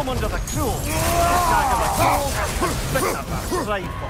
Come under the cruel attack of the cruel, bitter but prideful.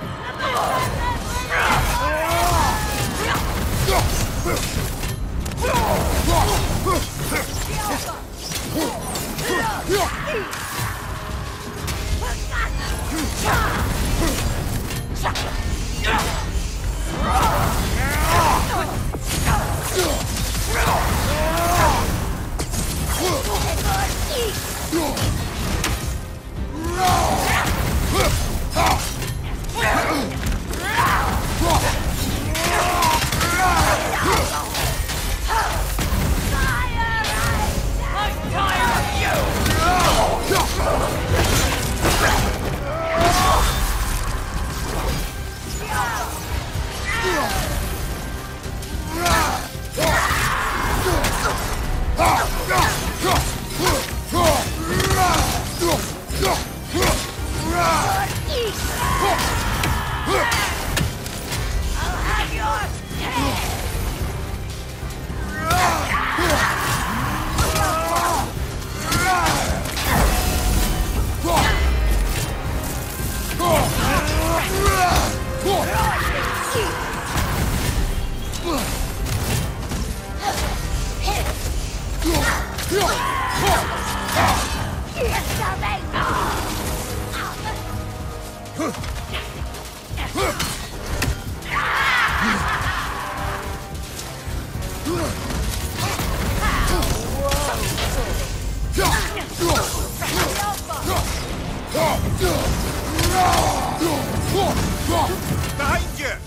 Behind you!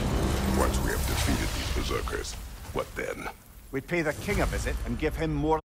Once we have defeated these berserkers, what then? We'd pay the king a visit and give him more